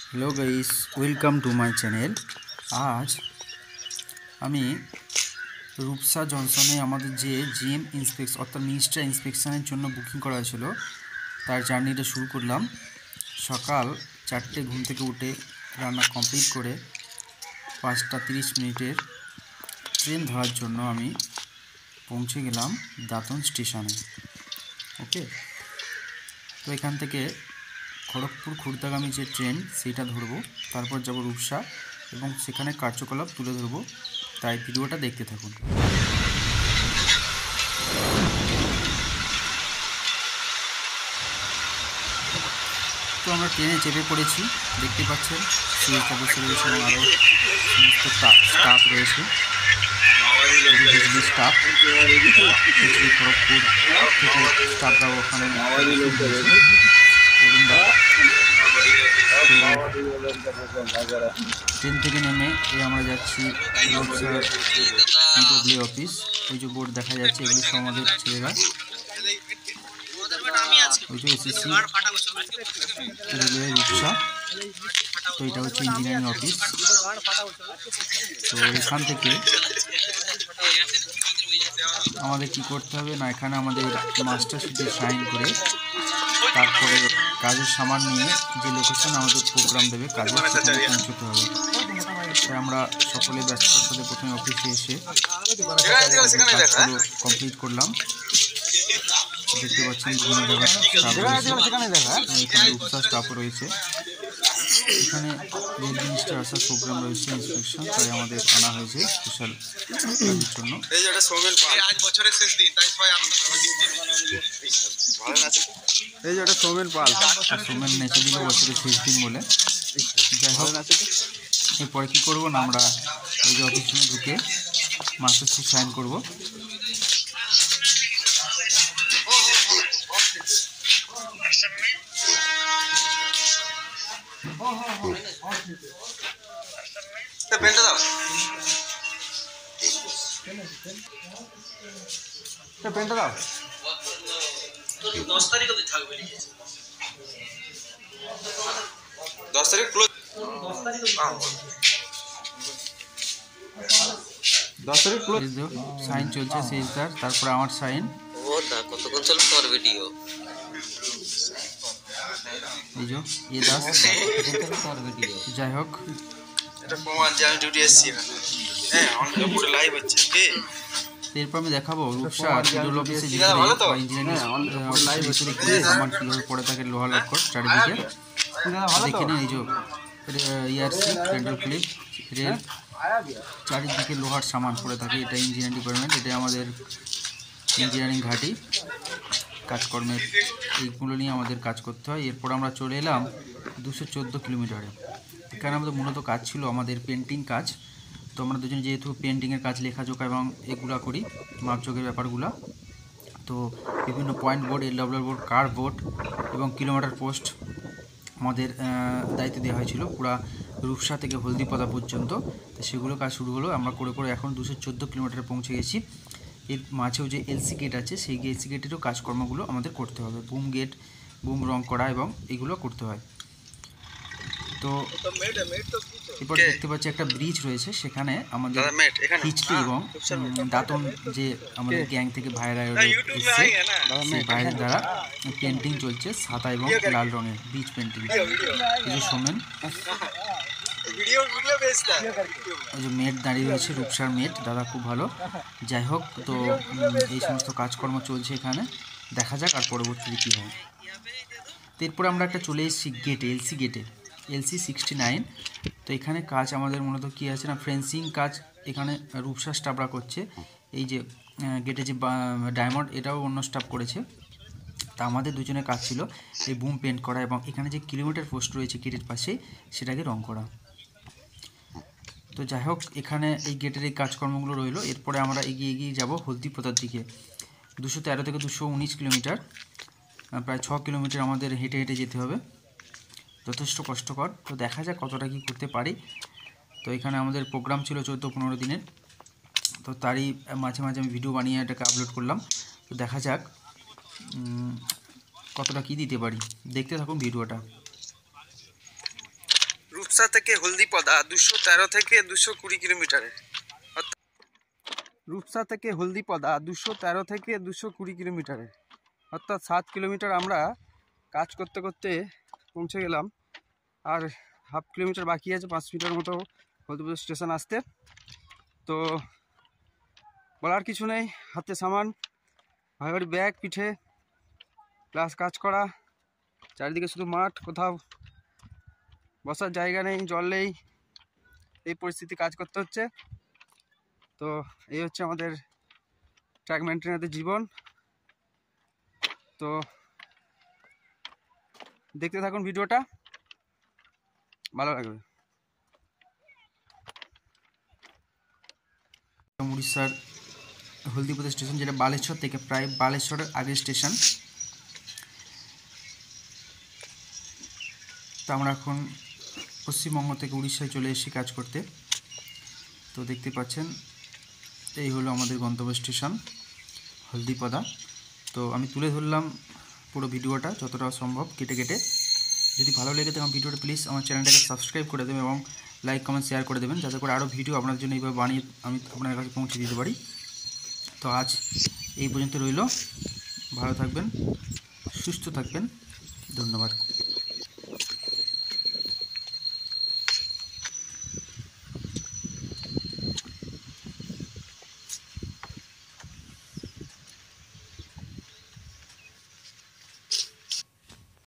Hello guys, welcome to my channel. আজ আমি রূপসা জনসনে আমাদের যে জিএম ইন্সপেকশন অর্থাৎ মিনিস্টার ইন্সপেকশনের জন্য বুকিং করা ছিল তার জার্নিটা শুরু করলাম। সকাল 4টে ঘুম থেকে উঠে রান্না কমপ্লিট করে 5টা 30 মিনিটের ট্রেন ধরার জন্য আমি পৌঁছে গেলাম দাঁতন স্টেশনে। ওকে, তো এখান থেকে খড়গপুর খুর্দাগামী যে ট্রেন সেইটা ধরবো, তারপর যাব রূপসা এবং সেখানে কার্যকলাপ তুলে ধরবো, তাই ভিডিওটা দেখতে থাকুন। তো আমরা ট্রেনে চেপে পড়েছি, দেখতে পাচ্ছেন সিটটা বসে রয়েছে এবং আরও সমস্ত স্টাফ রয়েছে, স্টাফ খড়গপুর থেকে স্টাফরাও ওখানে ট্রেন থেকে নেমে আমরা যাচ্ছি পিডব্লিউ অফিস। ওই যে বোর্ড দেখা যাচ্ছে, এগুলো সব আমাদের ছেলেরা, ওই যে এসএসসি রেলওয়ে রূপসা। তো এটা হচ্ছে ইঞ্জিনিয়ারিং অফিস। তো এখান থেকে আমাদের কি করতে হবে না, এখানে আমাদের মাস্টার শিটে সাইন করে তারপরে কাজের সামান নিয়ে যে লোকেশন আমাদের প্রোগ্রাম দেবে কাজের, সেখানে পৌঁছতে হবে। তাই আমরা সকলে ব্যস্ততার সাথে প্রথমে অফিসে এসে কমপ্লিট করলাম। দেখতে পাচ্ছেন বিভিন্ন জায়গায় স্টাফ রয়েছে, এখানে রূপসা স্টাফ রয়েছে। এখানে রেল মিনিস্টার আসার প্রোগ্রাম রয়েছে, ইন্সপেকশন, তাই আমাদের আনা হয়েছে স্পেশাল কাজের জন্য। সোমেন নেচে দিল বছরের শেষ দিন বলে। যাই হোক, এরপরে কী করবো না, আমরা এই যে অফিস রুমে ঢুকে মাস্টার শিট সাইন করবো। পেনটা দাও। 10 তারিখ অবধি থাকবে। 10 তারিখ ক্লোজ। 10 তারিখ ক্লোজ। সাইন চলছে শেষদার, তারপরে আমার সাইন। ও দা কতক্ষণ চলবে তোর ভিডিও? এই যে এ দাস তোর ভিডিও। যাই হোক, এটা প্রমাণ যে আমি ডিউটি এসেছি। হ্যাঁ, অনলাইনে পুরো লাইভ হচ্ছে। কি এরপর আমি দেখাবো রূপসা পিডল অফিসে যেতে বা ইঞ্জিনিয়ারিং আমার কীভাবে পড়ে থাকে লোহা লক্কর চারিদিকে দেখে নিন। এই যে ইয়ারসি পেন্ডল ক্লিপ রেল চারিদিকে লোহার সামান পড়ে থাকে, এটা ইঞ্জিনিয়ারিং ডিপার্টমেন্ট, এটা আমাদের ইঞ্জিনিয়ারিং ঘাঁটি কাজকর্মের, এইগুলো নিয়ে আমাদের কাজ করতে হয়। এরপর আমরা চলে এলাম 214 কিলোমিটারে। এখানে আমাদের মূলত কাজ ছিল আমাদের পেন্টিং কাজ। তো আমরা দুজন যেহেতু পেন্টিংয়ের কাজ, লেখাজোখা এবং এগুলা করি, মাপজোকের ব্যাপারগুলো, তো বিভিন্ন point board, LW board, car board এবং কিলোমিটার পোস্ট আমাদের দায়িত্ব দেওয়া হয়েছিল পুরা রূপসা থেকে হলদিপদা পর্যন্ত। তো সেগুলো কাজ শুরু হলো, আমরা করে করে এখন 214 কিলোমিটারে পৌঁছে গেছি। এর মাঝেও যে এলসি গেট আছে, সেই এলসি গেটেরও কাজকর্মগুলো আমাদের করতে হবে, বুম গেট, বুম রং করা এবং এগুলো করতে হয়। তো এরপর দেখতে পাচ্ছি একটা ব্রিজ রয়েছে, সেখানে আমাদের হিচলি এবং দাঁতন যে আমাদের গ্যাং থেকে ভাইরা এসছে, সেই ভাইয়ের দ্বারা পেন্টিং চলছে সাদা এবং লাল রঙের ব্রিজ পেন্টিং। এই যে সোমেন, ওই যে মেট দাঁড়িয়ে রয়েছে, রূপসার মেট দাদা, খুব ভালো। যাই হোক, তো এই সমস্ত কাজকর্ম চলছে এখানে, দেখা যাক আর পরবর্তীতে কী হয়। তো এরপরে আমরা একটা চলে এসেছি গেটে, এলসি গেটে, LC 69। তো এখানে কাজ আমাদের মূলত কী আছে না, ফেন্সিং কাজ এখানে রূপসা স্টাফরা করছে। এই যে গেটে যে ডায়মন্ড, এটাও অন্য স্টাফ করেছে। তা আমাদের দুজনের কাজ ছিল এই বুম পেন্ট করা এবং এখানে যে কিলোমিটার পোস্ট রয়েছে গেটের পাশে, সেটাকে রং করা। তো যাই হোক, এখানে এই গেটের এই কাজকর্মগুলো রইলো। এরপরে আমরা এগিয়ে যাব হলদিপদার দিকে। 213 থেকে 219 কিলোমিটার, প্রায় 6 কিলোমিটার আমাদের হেঁটে হেঁটে যেতে হবে, যথেষ্ট কষ্টকর। তো দেখা যাক কতটা কী করতে পারি। তো এখানে আমাদের প্রোগ্রাম ছিল 14-15 দিনের, তো তারই মাঝে মাঝে আমি ভিডিও বানিয়ে এটাকে আপলোড করলাম। তো দেখা যাক কতটা কী দিতে পারি, দেখতে থাকুন ভিডিওটা। রূপসা থেকে হলদিপদা 213 থেকে 220 কিলোমিটারে। রূপসা থেকে হলদিপদা 213 থেকে 220 কিলোমিটারে, অর্থাৎ 7 কিলোমিটার আমরা কাজ করতে করতে পৌঁছে গেলাম। আর হাফ কিলোমিটার বাকি আছে, 5 মিটার মতো হলদিপদা স্টেশন আসতে। তো বলার কিছু নেই, হাতে সামান, ভাই ভাই ব্যাগ পিঠে, প্লাস কাজ করা, চারিদিকে শুধু মাঠ, কোথাও বসার জায়গা নেই, জল নেই, এই পরিস্থিতি কাজ করতে হচ্ছে। তো এই হচ্ছে আমাদের ট্রাক মেনটেনারদের জীবন। তো দেখতে থাকুন ভিডিওটা, ভালো লাগবে। উড়িষ্যার হলদিপদা স্টেশন, যেটা বালেশ্বর থেকে প্রায় বালেশ্বরের আগের স্টেশন। তো আমরা এখন পশ্চিমবঙ্গ থেকে উড়িষ্যায় চলে এসেছি কাজ করতে। তো দেখতে পাচ্ছেন এই হলো আমাদের গন্তব্য স্টেশন হলদিপদা। তো আমি তুলে ধরলাম পুরো ভিডিওটা যতটা সম্ভব কেটে কেটে। যদি ভালো লেগে থাকে আমার ভিডিওটা প্লিজ আমার চ্যানেলটাকে সাবস্ক্রাইব করে দেবেন এবং লাইক কমেন্ট শেয়ার করে দেবেন, যাতে করে আরও ভিডিও আপনার জন্য এইভাবে বানিয়ে আমি আপনার কাছে পৌঁছে দিতে পারি। তো আজ এই পর্যন্ত রইল, ভালো থাকবেন, সুস্থ থাকবেন, ধন্যবাদ।